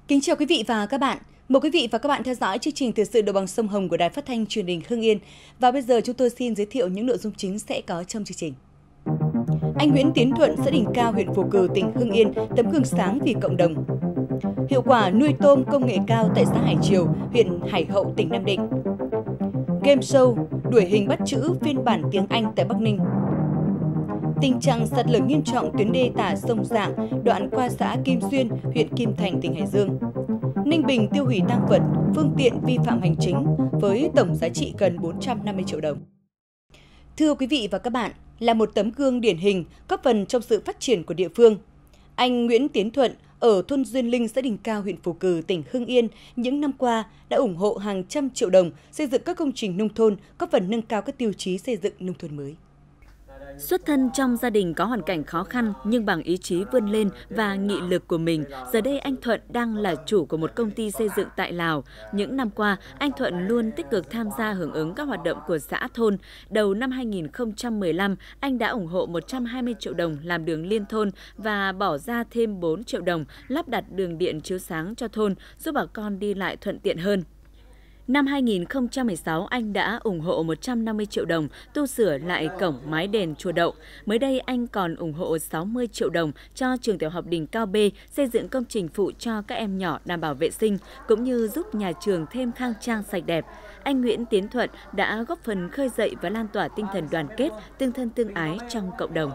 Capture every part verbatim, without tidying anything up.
Kính chào quý vị và các bạn. Mời quý vị và các bạn theo dõi chương trình thời sự Đồng bằng sông Hồng của Đài Phát thanh Truyền hình Hưng Yên. Và bây giờ chúng tôi xin giới thiệu những nội dung chính sẽ có trong chương trình. Anh Nguyễn Tiến Thuận, xã Đình Cao, huyện Phù Cử, tỉnh Hưng Yên, tấm gương sáng vì cộng đồng. Hiệu quả nuôi tôm công nghệ cao tại xã Hải Triều, huyện Hải Hậu, tỉnh Nam Định. Game show đuổi hình bắt chữ phiên bản tiếng Anh tại Bắc Ninh. Tình trạng sạt lở nghiêm trọng tuyến đê tả sông Dạng, đoạn qua xã Kim Xuyên, huyện Kim Thành, tỉnh Hải Dương. Ninh Bình tiêu hủy tang vật, phương tiện vi phạm hành chính với tổng giá trị gần bốn trăm năm mươi triệu đồng. Thưa quý vị và các bạn, là một tấm gương điển hình, góp phần trong sự phát triển của địa phương. Anh Nguyễn Tiến Thuận ở thôn Duyên Linh, xã Đình Cao, huyện Phù Cử, tỉnh Hưng Yên những năm qua đã ủng hộ hàng trăm triệu đồng xây dựng các công trình nông thôn, góp phần nâng cao các tiêu chí xây dựng nông thôn mới. Xuất thân trong gia đình có hoàn cảnh khó khăn nhưng bằng ý chí vươn lên và nghị lực của mình, giờ đây anh Thuận đang là chủ của một công ty xây dựng tại Lào. Những năm qua, anh Thuận luôn tích cực tham gia hưởng ứng các hoạt động của xã thôn. Đầu năm hai nghìn không trăm mười lăm, anh đã ủng hộ một trăm hai mươi triệu đồng làm đường liên thôn và bỏ ra thêm bốn triệu đồng lắp đặt đường điện chiếu sáng cho thôn, giúp bà con đi lại thuận tiện hơn. Năm hai nghìn không trăm mười sáu, anh đã ủng hộ một trăm năm mươi triệu đồng tu sửa lại cổng mái đền chùa Đậu. Mới đây, anh còn ủng hộ sáu mươi triệu đồng cho trường tiểu học Đình Cao B xây dựng công trình phụ cho các em nhỏ đảm bảo vệ sinh, cũng như giúp nhà trường thêm khang trang sạch đẹp. Anh Nguyễn Tiến Thuận đã góp phần khơi dậy và lan tỏa tinh thần đoàn kết, tương thân tương ái trong cộng đồng.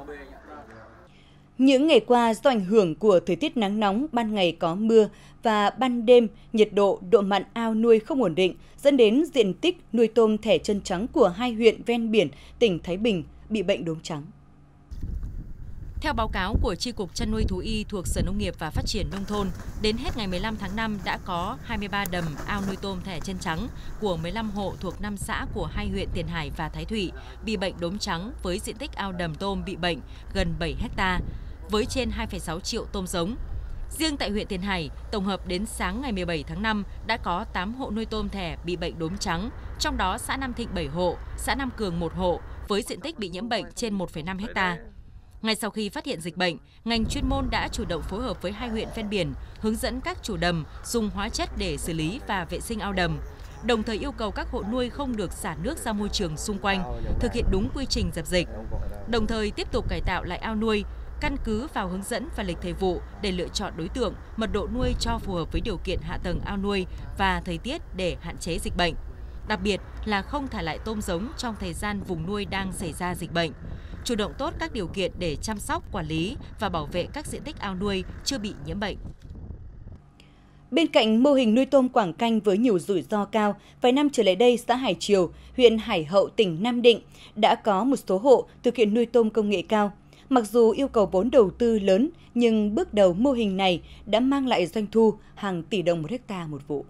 Những ngày qua, do ảnh hưởng của thời tiết nắng nóng, ban ngày có mưa và ban đêm nhiệt độ, độ mặn ao nuôi không ổn định, dẫn đến diện tích nuôi tôm thẻ chân trắng của hai huyện ven biển tỉnh Thái Bình bị bệnh đốm trắng. Theo báo cáo của Chi cục Chăn nuôi Thú y thuộc Sở Nông nghiệp và Phát triển Nông thôn, đến hết ngày mười lăm tháng năm đã có hai mươi ba đầm ao nuôi tôm thẻ chân trắng của mười lăm hộ thuộc năm xã của hai huyện Tiền Hải và Thái Thụy bị bệnh đốm trắng với diện tích ao đầm tôm bị bệnh gần bảy héc ta, với trên hai phẩy sáu triệu tôm giống. Riêng tại huyện Tiền Hải, tổng hợp đến sáng ngày mười bảy tháng năm đã có tám hộ nuôi tôm thẻ bị bệnh đốm trắng, trong đó xã Nam Thịnh bảy hộ, xã Nam Cường một hộ với diện tích bị nhiễm bệnh trên một phẩy năm héc ta. Ngay sau khi phát hiện dịch bệnh, ngành chuyên môn đã chủ động phối hợp với hai huyện ven biển, hướng dẫn các chủ đầm dùng hóa chất để xử lý và vệ sinh ao đầm, đồng thời yêu cầu các hộ nuôi không được xả nước ra môi trường xung quanh, thực hiện đúng quy trình dập dịch, đồng thời tiếp tục cải tạo lại ao nuôi, căn cứ vào hướng dẫn và lịch thời vụ để lựa chọn đối tượng, mật độ nuôi cho phù hợp với điều kiện hạ tầng ao nuôi và thời tiết để hạn chế dịch bệnh. Đặc biệt là không thả lại tôm giống trong thời gian vùng nuôi đang xảy ra dịch bệnh. Chủ động tốt các điều kiện để chăm sóc, quản lý và bảo vệ các diện tích ao nuôi chưa bị nhiễm bệnh. Bên cạnh mô hình nuôi tôm quảng canh với nhiều rủi ro cao, vài năm trở lại đây, xã Hải Triều, huyện Hải Hậu, tỉnh Nam Định đã có một số hộ thực hiện nuôi tôm công nghệ cao. Mặc dù yêu cầu vốn đầu tư lớn, nhưng bước đầu mô hình này đã mang lại doanh thu hàng tỷ đồng một hecta một vụ.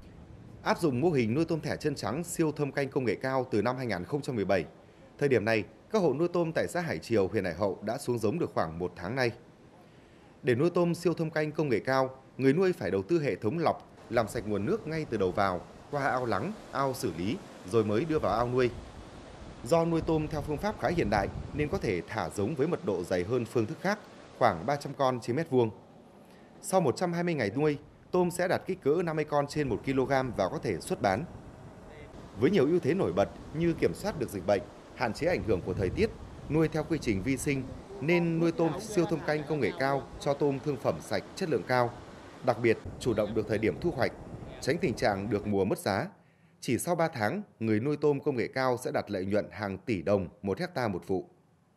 Áp dụng mô hình nuôi tôm thẻ chân trắng siêu thâm canh công nghệ cao từ năm hai nghìn không trăm mười bảy, thời điểm này, các hộ nuôi tôm tại xã Hải Triều, huyện Hải Hậu đã xuống giống được khoảng một tháng nay. Để nuôi tôm siêu thâm canh công nghệ cao, người nuôi phải đầu tư hệ thống lọc, làm sạch nguồn nước ngay từ đầu vào, qua ao lắng, ao xử lý, rồi mới đưa vào ao nuôi. Do nuôi tôm theo phương pháp khá hiện đại nên có thể thả giống với mật độ dày hơn phương thức khác, khoảng ba trăm con trên mét vuông. Sau một trăm hai mươi ngày nuôi, tôm sẽ đạt kích cỡ năm mươi con trên một ki lô gam và có thể xuất bán. Với nhiều ưu thế nổi bật như kiểm soát được dịch bệnh, hạn chế ảnh hưởng của thời tiết, nuôi theo quy trình vi sinh, nên nuôi tôm siêu thâm canh công nghệ cao cho tôm thương phẩm sạch chất lượng cao. Đặc biệt, chủ động được thời điểm thu hoạch, tránh tình trạng được mùa mất giá. Chỉ sau ba tháng, người nuôi tôm công nghệ cao sẽ đạt lợi nhuận hàng tỷ đồng một hecta một vụ.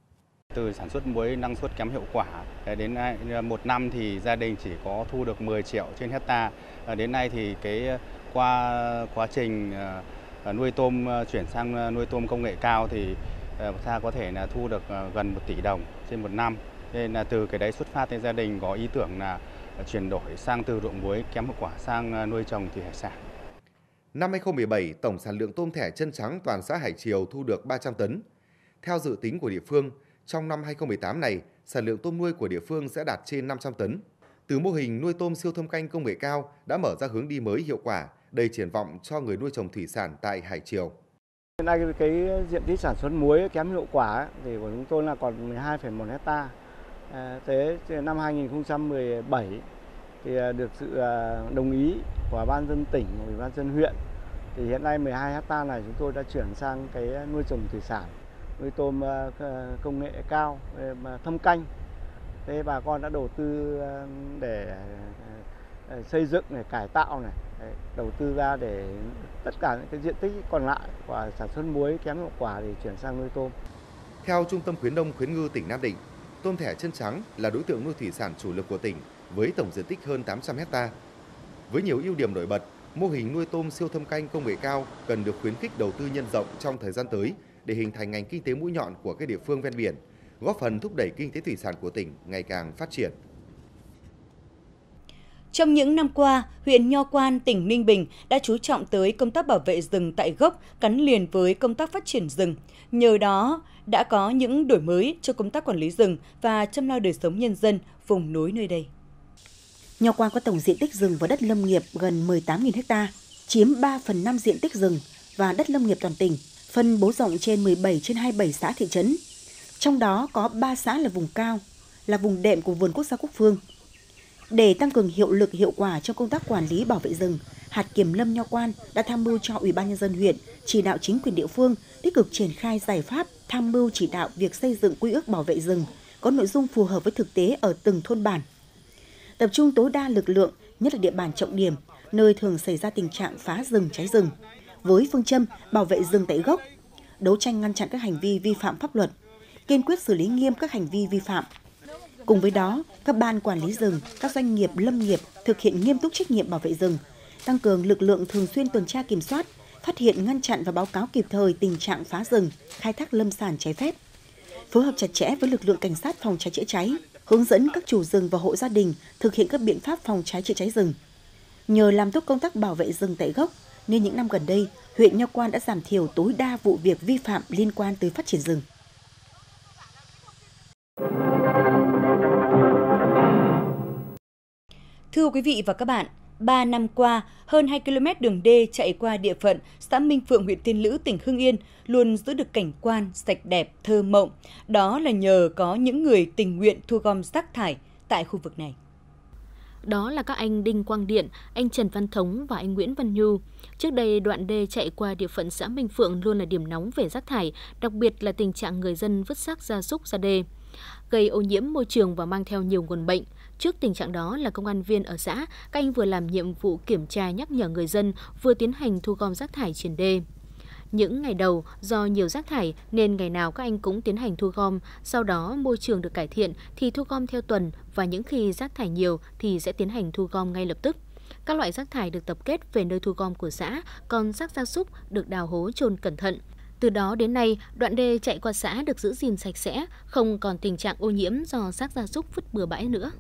Từ sản xuất muối năng suất kém hiệu quả, đến nay một năm thì gia đình chỉ có thu được mười triệu trên hecta. Đến nay thì cái qua quá trình nuôi tôm chuyển sang nuôi tôm công nghệ cao thì ta có thể là thu được gần một tỷ đồng trên một năm. Nên là từ cái đấy xuất phát thì gia đình có ý tưởng là chuyển đổi sang từ ruộng muối kém hiệu quả sang nuôi trồng thủy hải sản. Năm hai nghìn không trăm mười bảy, tổng sản lượng tôm thẻ chân trắng toàn xã Hải Triều thu được ba trăm tấn. Theo dự tính của địa phương, trong năm hai nghìn không trăm mười tám này, sản lượng tôm nuôi của địa phương sẽ đạt trên năm trăm tấn. Từ mô hình nuôi tôm siêu thâm canh công nghệ cao đã mở ra hướng đi mới hiệu quả, đầy triển vọng cho người nuôi trồng thủy sản tại Hải Triều. Hiện nay cái diện tích sản xuất muối kém hiệu quả thì của chúng tôi là còn mười hai phẩy một hecta. Thế năm hai nghìn không trăm mười bảy thì được sự đồng ý của ban dân tỉnh, ủy ban dân huyện. Thì hiện nay mười hai hectare này chúng tôi đã chuyển sang cái nuôi trồng thủy sản, nuôi tôm công nghệ cao, thâm canh. Thế bà con đã đầu tư để xây dựng này, cải tạo này, đầu tư ra để tất cả những cái diện tích còn lại của sản xuất muối kém hiệu quả thì chuyển sang nuôi tôm. Theo Trung tâm khuyến nông khuyến ngư tỉnh Nam Định, tôm thẻ chân trắng là đối tượng nuôi thủy sản chủ lực của tỉnh với tổng diện tích hơn tám trăm hectare. Với nhiều ưu điểm nổi bật, mô hình nuôi tôm siêu thâm canh công nghệ cao cần được khuyến khích đầu tư nhân rộng trong thời gian tới để hình thành ngành kinh tế mũi nhọn của các địa phương ven biển, góp phần thúc đẩy kinh tế thủy sản của tỉnh ngày càng phát triển. Trong những năm qua, huyện Nho Quan, tỉnh Ninh Bình đã chú trọng tới công tác bảo vệ rừng tại gốc gắn liền với công tác phát triển rừng. Nhờ đó đã có những đổi mới cho công tác quản lý rừng và chăm lo đời sống nhân dân vùng núi nơi đây. Nho Quan có tổng diện tích rừng và đất lâm nghiệp gần mười tám nghìn ha, chiếm ba phần năm diện tích rừng và đất lâm nghiệp toàn tỉnh, phân bố rộng trên mười bảy trên hai mươi bảy xã thị trấn. Trong đó có ba xã là vùng cao, là vùng đệm của Vườn Quốc gia Cúc Phương. Để tăng cường hiệu lực hiệu quả trong công tác quản lý bảo vệ rừng, hạt kiểm lâm Nho Quan đã tham mưu cho Ủy ban nhân dân huyện chỉ đạo chính quyền địa phương tích cực triển khai giải pháp tham mưu chỉ đạo việc xây dựng quy ước bảo vệ rừng có nội dung phù hợp với thực tế ở từng thôn bản. Tập trung tối đa lực lượng, nhất là địa bàn trọng điểm, nơi thường xảy ra tình trạng phá rừng cháy rừng, với phương châm bảo vệ rừng tại gốc, đấu tranh ngăn chặn các hành vi vi phạm pháp luật, kiên quyết xử lý nghiêm các hành vi vi phạm. Cùng với đó, các ban quản lý rừng, các doanh nghiệp lâm nghiệp thực hiện nghiêm túc trách nhiệm bảo vệ rừng, tăng cường lực lượng thường xuyên tuần tra kiểm soát, phát hiện ngăn chặn và báo cáo kịp thời tình trạng phá rừng, khai thác lâm sản trái phép. Phối hợp chặt chẽ với lực lượng cảnh sát phòng cháy chữa cháy, hướng dẫn các chủ rừng và hộ gia đình thực hiện các biện pháp phòng cháy chữa cháy rừng. Nhờ làm tốt công tác bảo vệ rừng tại gốc, nên những năm gần đây, huyện Nho Quan đã giảm thiểu tối đa vụ việc vi phạm liên quan tới phát triển rừng. Thưa quý vị và các bạn, ba năm qua, hơn hai ki lô mét đường đê chạy qua địa phận xã Minh Phượng, huyện Tiên Lữ, tỉnh Hưng Yên luôn giữ được cảnh quan sạch đẹp, thơ mộng. Đó là nhờ có những người tình nguyện thu gom rác thải tại khu vực này. Đó là các anh Đinh Quang Điện, anh Trần Văn Thống và anh Nguyễn Văn Nhu. Trước đây, đoạn đê chạy qua địa phận xã Minh Phượng luôn là điểm nóng về rác thải, đặc biệt là tình trạng người dân vứt xác gia súc ra đê, gây ô nhiễm môi trường và mang theo nhiều nguồn bệnh. Trước tình trạng đó là công an viên ở xã, các anh vừa làm nhiệm vụ kiểm tra nhắc nhở người dân, vừa tiến hành thu gom rác thải trên đê. Những ngày đầu, do nhiều rác thải nên ngày nào các anh cũng tiến hành thu gom, sau đó môi trường được cải thiện thì thu gom theo tuần và những khi rác thải nhiều thì sẽ tiến hành thu gom ngay lập tức. Các loại rác thải được tập kết về nơi thu gom của xã, còn rác gia súc được đào hố chôn cẩn thận. Từ đó đến nay, đoạn đê chạy qua xã được giữ gìn sạch sẽ, không còn tình trạng ô nhiễm do rác gia súc vứt bừa bãi nữa.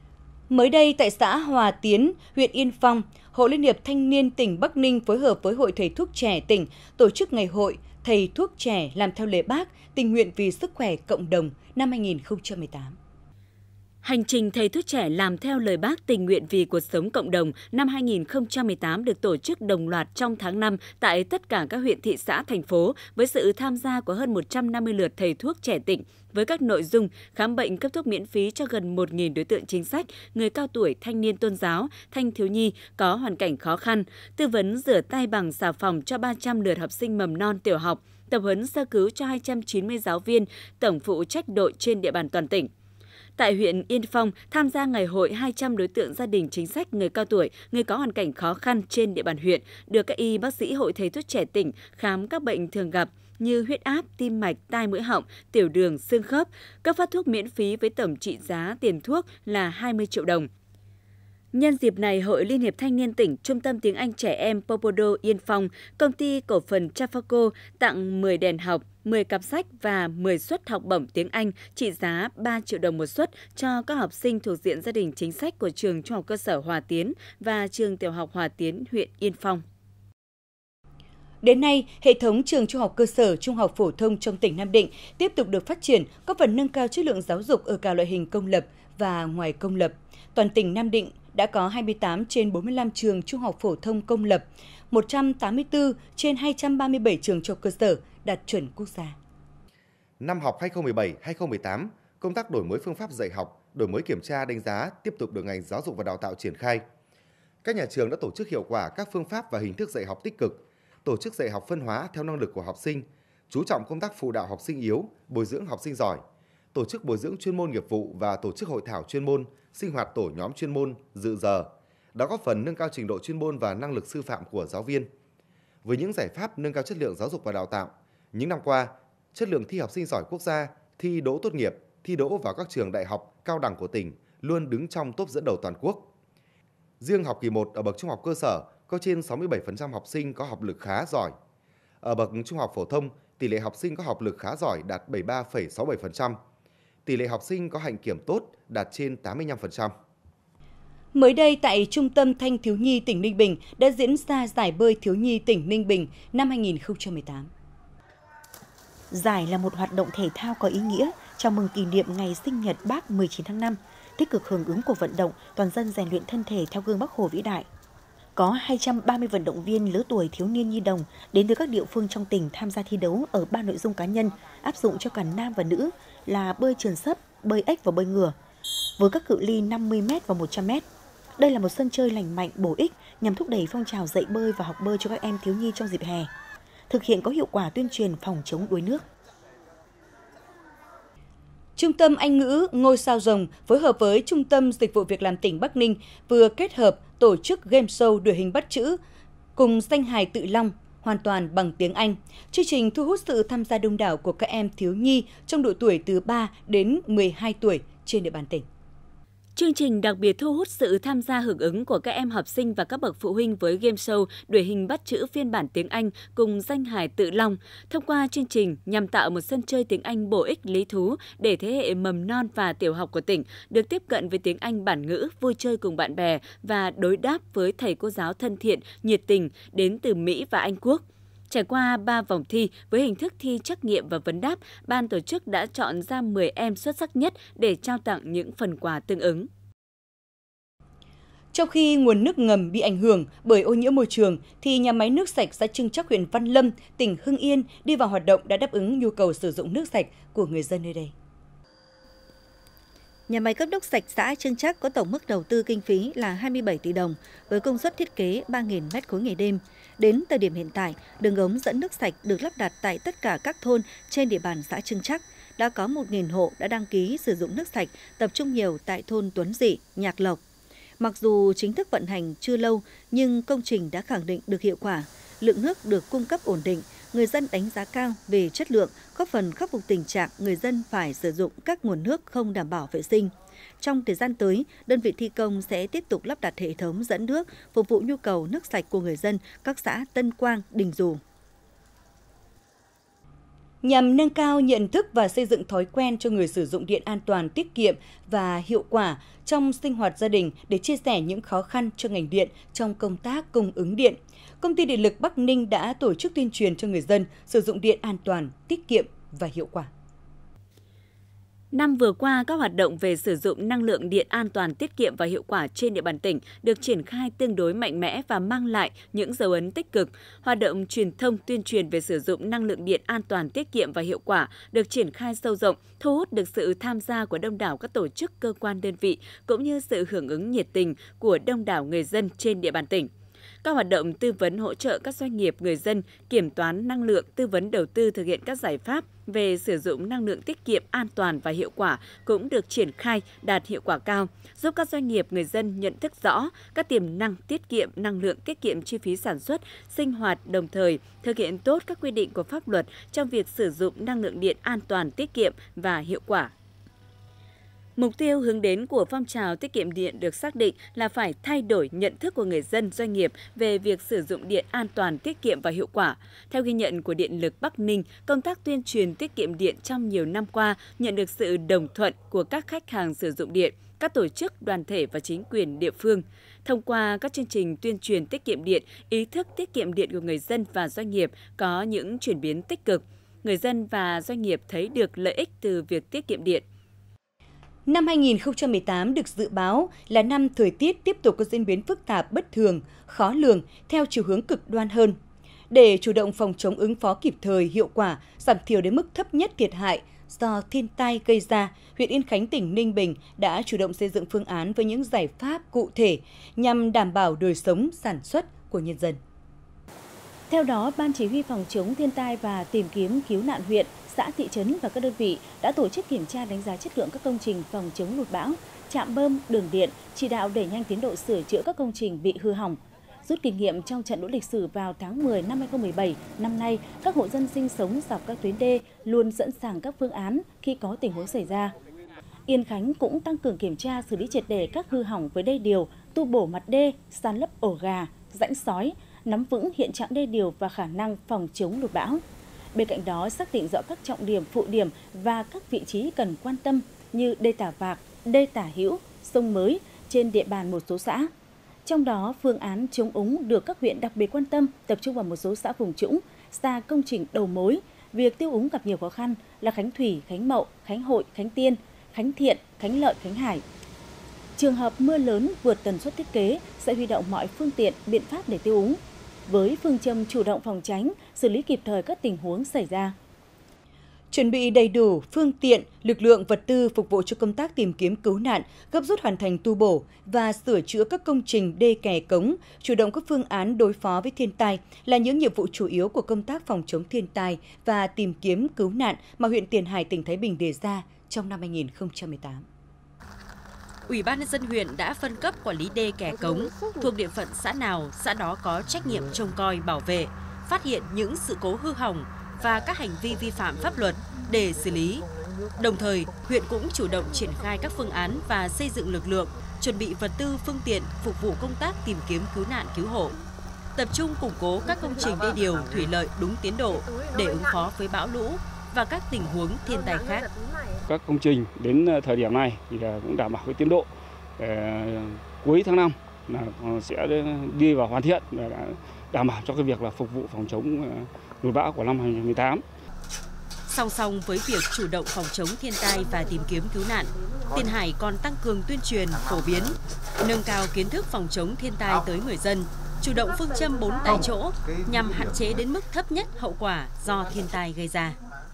Mới đây, tại xã Hòa Tiến, huyện Yên Phong, Hội Liên hiệp Thanh niên tỉnh Bắc Ninh phối hợp với Hội Thầy thuốc trẻ tỉnh tổ chức ngày hội Thầy thuốc trẻ làm theo lời Bác, tình nguyện vì sức khỏe cộng đồng năm hai nghìn không trăm mười tám. Hành trình Thầy thuốc trẻ làm theo lời Bác tình nguyện vì cuộc sống cộng đồng năm hai nghìn không trăm mười tám được tổ chức đồng loạt trong tháng năm tại tất cả các huyện, thị xã, thành phố với sự tham gia của hơn một trăm năm mươi lượt thầy thuốc trẻ tỉnh với các nội dung khám bệnh cấp thuốc miễn phí cho gần một nghìn đối tượng chính sách, người cao tuổi, thanh niên tôn giáo, thanh thiếu nhi có hoàn cảnh khó khăn, tư vấn rửa tay bằng xà phòng cho ba trăm lượt học sinh mầm non tiểu học, tập huấn sơ cứu cho hai trăm chín mươi giáo viên, tổng phụ trách đội trên địa bàn toàn tỉnh. Tại huyện Yên Phong, tham gia ngày hội hai trăm đối tượng gia đình chính sách, người cao tuổi, người có hoàn cảnh khó khăn trên địa bàn huyện, được các y bác sĩ Hội Thầy thuốc trẻ tỉnh khám các bệnh thường gặp như huyết áp, tim mạch, tai mũi họng, tiểu đường, xương khớp, cấp phát thuốc miễn phí với tổng trị giá tiền thuốc là hai mươi triệu đồng. Nhân dịp này, Hội Liên hiệp Thanh niên tỉnh, Trung tâm tiếng Anh trẻ em Popodo Yên Phong, Công ty cổ phần Trafaco tặng mười đèn học, mười cặp sách và mười suất học bổng tiếng Anh trị giá ba triệu đồng một suất cho các học sinh thuộc diện gia đình chính sách của trường Trung học cơ sở Hòa Tiến và trường tiểu học Hòa Tiến, huyện Yên Phong. Đến nay, hệ thống trường trung học cơ sở, trung học phổ thông trong tỉnh Nam Định tiếp tục được phát triển, góp phần nâng cao chất lượng giáo dục ở cả loại hình công lập và ngoài công lập. Toàn tỉnh Nam Định đã có hai mươi tám trên bốn mươi lăm trường trung học phổ thông công lập, một trăm tám mươi tư trên hai trăm ba mươi bảy trường trung học cơ sở đạt chuẩn quốc gia. Năm học hai nghìn không trăm mười bảy hai nghìn không trăm mười tám, công tác đổi mới phương pháp dạy học, đổi mới kiểm tra đánh giá tiếp tục được ngành giáo dục và đào tạo triển khai. Các nhà trường đã tổ chức hiệu quả các phương pháp và hình thức dạy học tích cực, tổ chức dạy học phân hóa theo năng lực của học sinh, chú trọng công tác phụ đạo học sinh yếu, bồi dưỡng học sinh giỏi, tổ chức bồi dưỡng chuyên môn nghiệp vụ và tổ chức hội thảo chuyên môn, sinh hoạt tổ nhóm chuyên môn, dự giờ, đã góp phần nâng cao trình độ chuyên môn và năng lực sư phạm của giáo viên. Với những giải pháp nâng cao chất lượng giáo dục và đào tạo, những năm qua, chất lượng thi học sinh giỏi quốc gia, thi đỗ tốt nghiệp, thi đỗ vào các trường đại học, cao đẳng của tỉnh luôn đứng trong top dẫn đầu toàn quốc. Riêng học kỳ một ở bậc trung học cơ sở có trên sáu mươi bảy phần trăm học sinh có học lực khá giỏi. Ở bậc trung học phổ thông, tỷ lệ học sinh có học lực khá giỏi đạt bảy mươi ba phẩy sáu mươi bảy phần trăm. Tỷ lệ học sinh có hạnh kiểm tốt đạt trên tám mươi lăm phần trăm. Mới đây tại Trung tâm Thanh thiếu nhi tỉnh Ninh Bình đã diễn ra giải bơi thiếu nhi tỉnh Ninh Bình năm hai nghìn không trăm mười tám. Giải là một hoạt động thể thao có ý nghĩa chào mừng kỷ niệm ngày sinh nhật Bác mười chín tháng năm, tích cực hưởng ứng cuộc vận động toàn dân rèn luyện thân thể theo gương Bác Hồ vĩ đại. Có hai trăm ba mươi vận động viên lứa tuổi thiếu niên nhi đồng đến từ các địa phương trong tỉnh tham gia thi đấu ở ba nội dung cá nhân áp dụng cho cả nam và nữ là bơi trườn sấp, bơi ếch và bơi ngửa, với các cự ly năm mươi mét và một trăm mét. Đây là một sân chơi lành mạnh, bổ ích nhằm thúc đẩy phong trào dạy bơi và học bơi cho các em thiếu nhi trong dịp hè, thực hiện có hiệu quả tuyên truyền phòng chống đuối nước. Trung tâm Anh ngữ Ngôi sao Rồng phối hợp với Trung tâm Dịch vụ Việc làm tỉnh Bắc Ninh vừa kết hợp tổ chức game show đuổi hình bắt chữ cùng danh hài Tự Long hoàn toàn bằng tiếng Anh. Chương trình thu hút sự tham gia đông đảo của các em thiếu nhi trong độ tuổi từ ba đến mười hai tuổi trên địa bàn tỉnh. Chương trình đặc biệt thu hút sự tham gia hưởng ứng của các em học sinh và các bậc phụ huynh với game show đuổi hình bắt chữ phiên bản tiếng Anh cùng danh hài Tự Long. Thông qua chương trình nhằm tạo một sân chơi tiếng Anh bổ ích lý thú để thế hệ mầm non và tiểu học của tỉnh được tiếp cận với tiếng Anh bản ngữ, vui chơi cùng bạn bè và đối đáp với thầy cô giáo thân thiện, nhiệt tình đến từ Mỹ và Anh Quốc. Trải qua ba vòng thi với hình thức thi trắc nghiệm và vấn đáp, ban tổ chức đã chọn ra mười em xuất sắc nhất để trao tặng những phần quà tương ứng. Trong khi nguồn nước ngầm bị ảnh hưởng bởi ô nhiễm môi trường, thì nhà máy nước sạch xã Trưng Trắc, huyện Văn Lâm, tỉnh Hưng Yên đi vào hoạt động đã đáp ứng nhu cầu sử dụng nước sạch của người dân nơi đây. Nhà máy cấp nước sạch xã Trưng Trắc có tổng mức đầu tư kinh phí là hai mươi bảy tỷ đồng với công suất thiết kế ba nghìn mét khối ngày đêm. Đến thời điểm hiện tại, đường ống dẫn nước sạch được lắp đặt tại tất cả các thôn trên địa bàn xã Trưng Trắc. Đã có một nghìn hộ đã đăng ký sử dụng nước sạch, tập trung nhiều tại thôn Tuấn Dị, Nhạc Lộc. Mặc dù chính thức vận hành chưa lâu, nhưng công trình đã khẳng định được hiệu quả. Lượng nước được cung cấp ổn định, người dân đánh giá cao về chất lượng, góp phần khắc phục tình trạng người dân phải sử dụng các nguồn nước không đảm bảo vệ sinh. Trong thời gian tới, đơn vị thi công sẽ tiếp tục lắp đặt hệ thống dẫn nước, phục vụ nhu cầu nước sạch của người dân các xã Tân Quang, Đình Dù. Nhằm nâng cao nhận thức và xây dựng thói quen cho người sử dụng điện an toàn, tiết kiệm và hiệu quả trong sinh hoạt gia đình để chia sẻ những khó khăn cho ngành điện trong công tác cung ứng điện, Công ty Điện lực Bắc Ninh đã tổ chức tuyên truyền cho người dân sử dụng điện an toàn, tiết kiệm và hiệu quả. Năm vừa qua, các hoạt động về sử dụng năng lượng điện an toàn, tiết kiệm và hiệu quả trên địa bàn tỉnh được triển khai tương đối mạnh mẽ và mang lại những dấu ấn tích cực. Hoạt động truyền thông tuyên truyền về sử dụng năng lượng điện an toàn, tiết kiệm và hiệu quả được triển khai sâu rộng, thu hút được sự tham gia của đông đảo các tổ chức, cơ quan, đơn vị cũng như sự hưởng ứng nhiệt tình của đông đảo người dân trên địa bàn tỉnh. Các hoạt động tư vấn hỗ trợ các doanh nghiệp, người dân kiểm toán năng lượng, tư vấn đầu tư thực hiện các giải pháp về sử dụng năng lượng tiết kiệm, an toàn và hiệu quả cũng được triển khai đạt hiệu quả cao, giúp các doanh nghiệp, người dân nhận thức rõ các tiềm năng tiết kiệm năng lượng, tiết kiệm chi phí sản xuất, sinh hoạt, đồng thời thực hiện tốt các quy định của pháp luật trong việc sử dụng năng lượng điện an toàn, tiết kiệm và hiệu quả. Mục tiêu hướng đến của phong trào tiết kiệm điện được xác định là phải thay đổi nhận thức của người dân, doanh nghiệp về việc sử dụng điện an toàn, tiết kiệm và hiệu quả. Theo ghi nhận của Điện lực Bắc Ninh, công tác tuyên truyền tiết kiệm điện trong nhiều năm qua nhận được sự đồng thuận của các khách hàng sử dụng điện, các tổ chức, đoàn thể và chính quyền địa phương. Thông qua các chương trình tuyên truyền tiết kiệm điện, ý thức tiết kiệm điện của người dân và doanh nghiệp có những chuyển biến tích cực. Người dân và doanh nghiệp thấy được lợi ích từ việc tiết kiệm điện. Năm hai nghìn không trăm mười tám được dự báo là năm thời tiết tiếp tục có diễn biến phức tạp, bất thường, khó lường theo chiều hướng cực đoan hơn. Để chủ động phòng chống ứng phó kịp thời, hiệu quả, giảm thiểu đến mức thấp nhất thiệt hại do thiên tai gây ra, huyện Yên Khánh, tỉnh Ninh Bình đã chủ động xây dựng phương án với những giải pháp cụ thể nhằm đảm bảo đời sống, sản xuất của nhân dân. Theo đó, Ban Chỉ huy Phòng chống thiên tai và tìm kiếm cứu nạn huyện, xã, thị trấn và các đơn vị đã tổ chức kiểm tra đánh giá chất lượng các công trình phòng chống lụt bão, trạm bơm, đường điện, chỉ đạo đẩy nhanh tiến độ sửa chữa các công trình bị hư hỏng. Rút kinh nghiệm trong trận lũ lịch sử vào tháng mười năm hai nghìn không trăm mười bảy, năm nay, các hộ dân sinh sống dọc các tuyến đê luôn sẵn sàng các phương án khi có tình huống xảy ra. Yên Khánh cũng tăng cường kiểm tra xử lý triệt để các hư hỏng với đê điều, tu bổ mặt đê, san lấp ổ gà, rãnh sói, nắm vững hiện trạng đê điều và khả năng phòng chống lụt bão. Bên cạnh đó, xác định rõ các trọng điểm, phụ điểm và các vị trí cần quan tâm như đê Tả Vạc, đê Tả Hữu, sông Mới trên địa bàn một số xã. Trong đó, phương án chống úng được các huyện đặc biệt quan tâm, tập trung vào một số xã vùng trũng, xa công trình đầu mối. Việc tiêu úng gặp nhiều khó khăn là Khánh Thủy, Khánh Mậu, Khánh Hội, Khánh Tiên, Khánh Thiện, Khánh Lợi, Khánh Hải. Trường hợp mưa lớn vượt tần suất thiết kế sẽ huy động mọi phương tiện, biện pháp để tiêu úng, với phương châm chủ động phòng tránh, xử lý kịp thời các tình huống xảy ra. Chuẩn bị đầy đủ phương tiện, lực lượng, vật tư phục vụ cho công tác tìm kiếm cứu nạn, gấp rút hoàn thành tu bổ và sửa chữa các công trình đê kè cống, chủ động các phương án đối phó với thiên tai là những nhiệm vụ chủ yếu của công tác phòng chống thiên tai và tìm kiếm cứu nạn mà huyện Tiền Hải, tỉnh Thái Bình đề ra trong năm hai nghìn không trăm mười tám. Ủy ban nhân dân huyện đã phân cấp quản lý đê kè cống, thuộc địa phận xã nào, xã đó có trách nhiệm trông coi, bảo vệ, phát hiện những sự cố hư hỏng và các hành vi vi phạm pháp luật để xử lý. Đồng thời, huyện cũng chủ động triển khai các phương án và xây dựng lực lượng, chuẩn bị vật tư, phương tiện phục vụ công tác tìm kiếm cứu nạn cứu hộ. Tập trung củng cố các công trình đê điều, thủy lợi đúng tiến độ để ứng phó với bão lũ và các tình huống thiên tai khác. Các công trình đến thời điểm này thì cũng đảm bảo cái tiến độ. Cuối tháng năm là sẽ đi vào hoàn thiện để đảm bảo cho cái việc là phục vụ phòng chống lụt bão của năm hai nghìn không trăm mười tám. Song song với việc chủ động phòng chống thiên tai và tìm kiếm cứu nạn, Tiền Hải còn tăng cường tuyên truyền, phổ biến, nâng cao kiến thức phòng chống thiên tai tới người dân, chủ động phương châm bốn tại chỗ nhằm hạn chế đến mức thấp nhất hậu quả do thiên tai gây ra.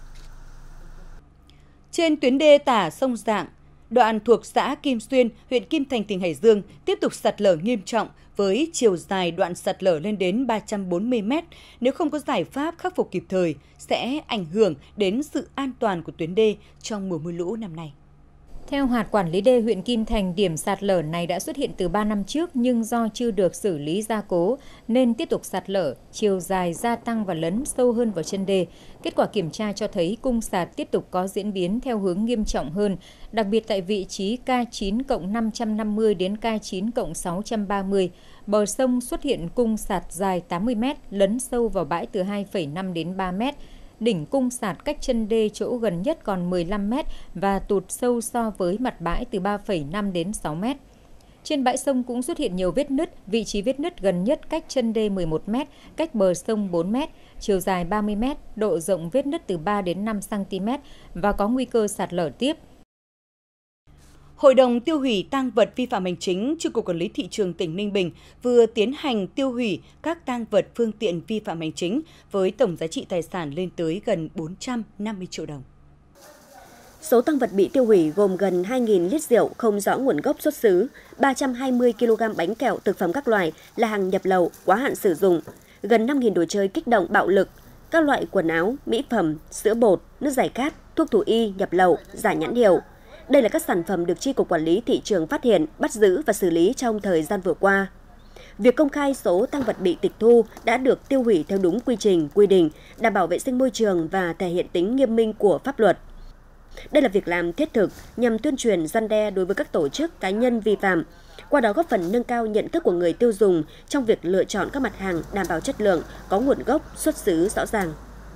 Trên tuyến đê Tả sông Dạng, đoạn thuộc xã Kim Xuyên, huyện Kim Thành, tỉnh Hải Dương tiếp tục sạt lở nghiêm trọng với chiều dài đoạn sạt lở lên đến ba trăm bốn mươi mét. Nếu không có giải pháp khắc phục kịp thời, sẽ ảnh hưởng đến sự an toàn của tuyến đê trong mùa mưa lũ năm nay. Theo hạt quản lý đê huyện Kim Thành, điểm sạt lở này đã xuất hiện từ ba năm trước nhưng do chưa được xử lý gia cố nên tiếp tục sạt lở, chiều dài gia tăng và lấn sâu hơn vào chân đê. Kết quả kiểm tra cho thấy cung sạt tiếp tục có diễn biến theo hướng nghiêm trọng hơn, đặc biệt tại vị trí K chín cộng năm trăm năm mươi đến K chín cộng sáu trăm ba mươi. Bờ sông xuất hiện cung sạt dài tám mươi mét, lấn sâu vào bãi từ hai phẩy năm đến ba mét. Đỉnh cung sạt cách chân đê chỗ gần nhất còn mười lăm mét và tụt sâu so với mặt bãi từ ba phẩy năm đến sáu mét. Trên bãi sông cũng xuất hiện nhiều vết nứt, vị trí vết nứt gần nhất cách chân đê mười một mét, cách bờ sông bốn mét, chiều dài ba mươi mét, độ rộng vết nứt từ ba đến năm xăng ti mét và có nguy cơ sạt lở tiếp. Hội đồng tiêu hủy tang vật vi phạm hành chính, Chi cục Quản lý Thị trường tỉnh Ninh Bình vừa tiến hành tiêu hủy các tang vật phương tiện vi phạm hành chính với tổng giá trị tài sản lên tới gần bốn trăm năm mươi triệu đồng. Số tang vật bị tiêu hủy gồm gần hai nghìn lít rượu không rõ nguồn gốc xuất xứ, ba trăm hai mươi ki lô gam bánh kẹo thực phẩm các loại là hàng nhập lậu, quá hạn sử dụng, gần năm nghìn đồ chơi kích động bạo lực, các loại quần áo, mỹ phẩm, sữa bột, nước giải khát, thuốc thú y nhập lậu, giả nhãn hiệu. Đây là các sản phẩm được Chi cục Quản lý Thị trường phát hiện, bắt giữ và xử lý trong thời gian vừa qua. Việc công khai số tang vật bị tịch thu đã được tiêu hủy theo đúng quy trình, quy định, đảm bảo vệ sinh môi trường và thể hiện tính nghiêm minh của pháp luật. Đây là việc làm thiết thực nhằm tuyên truyền răn đe đối với các tổ chức, cá nhân vi phạm, qua đó góp phần nâng cao nhận thức của người tiêu dùng trong việc lựa chọn các mặt hàng đảm bảo chất lượng, có nguồn gốc, xuất xứ rõ ràng.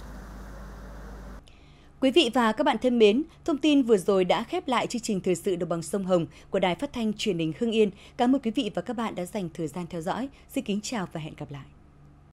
Quý vị và các bạn thân mến, thông tin vừa rồi đã khép lại chương trình Thời sự Đồng bằng sông Hồng của Đài Phát thanh Truyền hình Hưng Yên. Cảm ơn quý vị và các bạn đã dành thời gian theo dõi. Xin kính chào và hẹn gặp lại.